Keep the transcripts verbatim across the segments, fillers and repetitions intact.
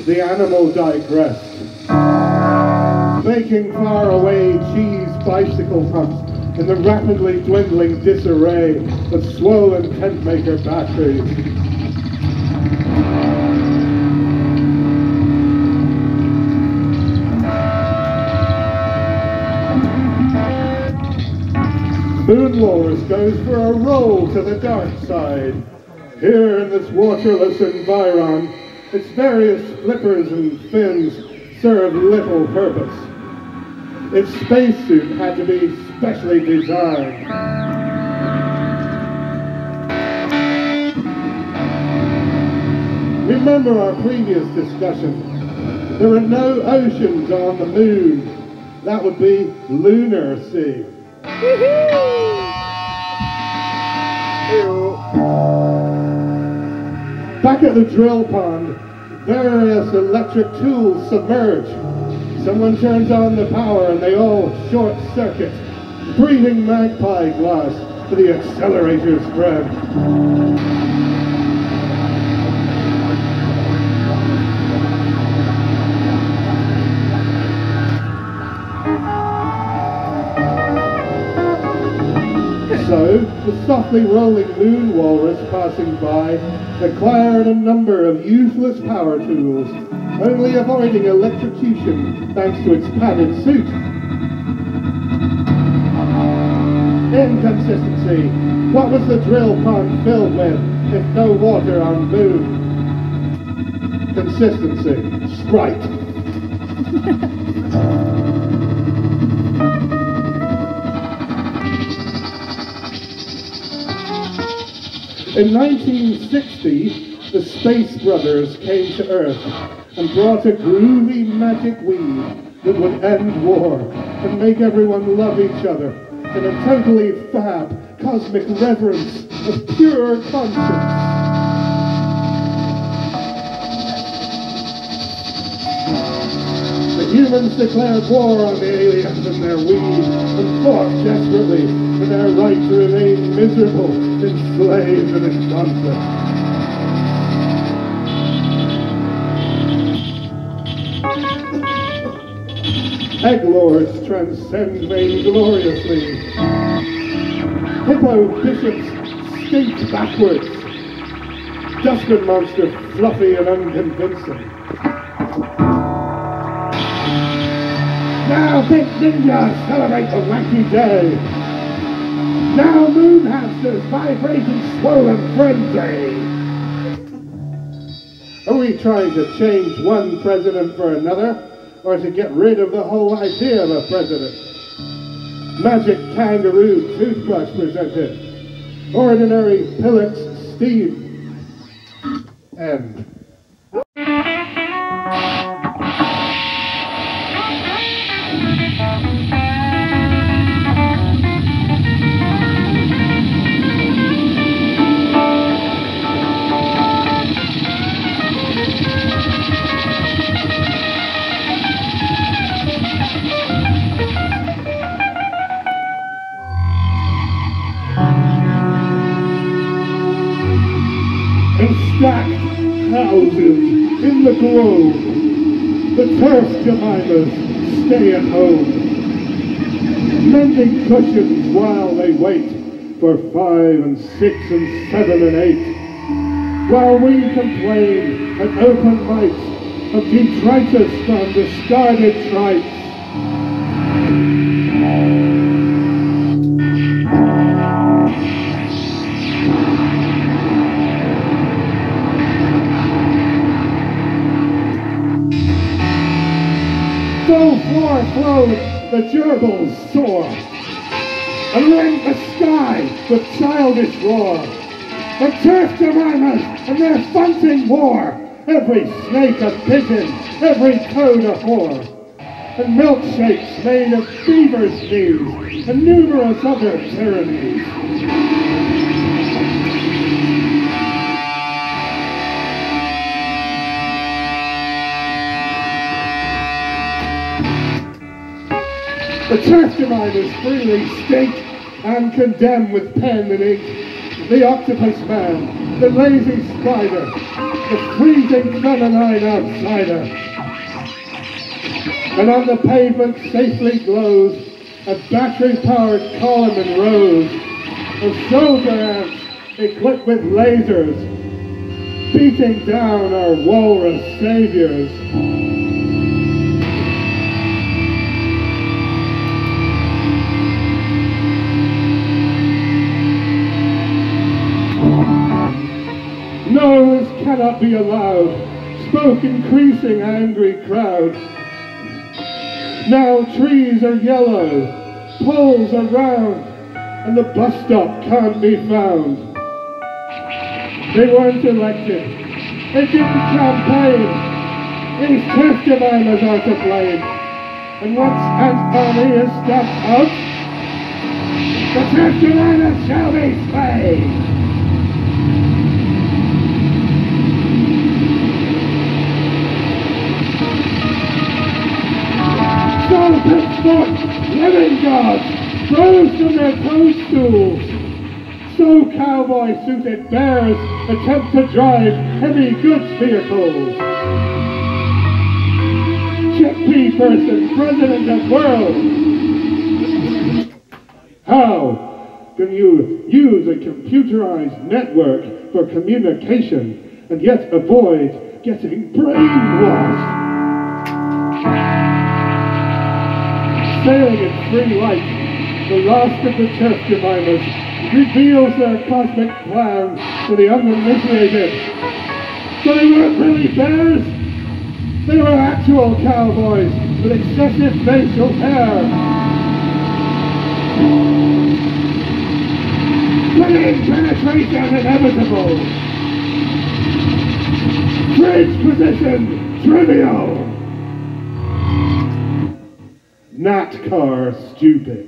the animal digressed. Making far-away cheese bicycle pumps in the rapidly dwindling disarray of swollen tent-maker batteries. Moon Walrus goes for a roll to the dark side. Here in this waterless environ, its various flippers and fins serve little purpose. Its spacesuit had to be specially designed. Remember our previous discussion. There are no oceans on the moon. That would be lunar sea. Back at the drill pond, various electric tools submerge. Someone turns on the power and they all short circuit, breathing magpie glass for the accelerator's friend. So, the softly rolling moon walrus passing by acquired a number of useless power tools, only avoiding electrocution thanks to its padded suit. Inconsistency. What was the drill pond filled with if no water on moon? Consistency. Sprite. In nineteen sixty, the Space Brothers came to Earth and brought a groovy magic weed that would end war and make everyone love each other in a totally fab, cosmic reverence of pure conscience. The humans declared war on the aliens and their weed and fought desperately for their right to remain miserable, enslaved and in conflict. Egg lords transcend vaingloriously. Hippo bishops stink backwards. Dustbin monster fluffy and unconvincing. Now big ninjas celebrate the wacky day. Now moon hamsters vibrate in swollen frenzy. Are we trying to change one president for another, or to get rid of the whole idea of a president? Magic kangaroo toothbrush presented. Ordinary pellets steam. End. Stacked houses in the grove, the turf Jemimas stay at home, mending cushions while they wait for five and six and seven and eight, while we complain at open mics of detritus from discarded trikes. Full floor flowed, the gerbils soar, and rent the sky with childish roar. The turf Jemimas and their funting war, every snake a pigeon, every toad a whore, and milkshakes made of beaver's knees, and numerous other tyrannies. The turf Jemimas freely stake and condemn with pen and ink the octopus man, the lazy spider, the freezing feminine outsider. And on the pavement safely glows a battery-powered column in rows of soldier ants equipped with lasers, beating down our walrus saviors. No, this cannot be allowed, spoke increasing angry crowd. Now trees are yellow, poles are round, and the bus stop can't be found. They weren't elected, they didn't campaign, these turf diviners are to blame. And once Ant Army is stamped out, the turf diviners shall be slain. So pitchfork, living gods, rose from their toadstools. So cowboy-suited bears attempt to drive heavy goods vehicles. Chickpea person, president of world. How can you use a computerized network for communication and yet avoid getting brainwashed? Sailing in free light, the last of the turf diviners reveals their cosmic plan to the uninitiated. So they weren't really bears, they were actual cowboys with excessive facial hair. Brain penetration inevitable. Bridge position trivial. Not car stupid.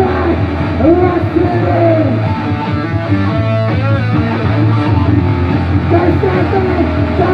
black, rusted in. There's nothing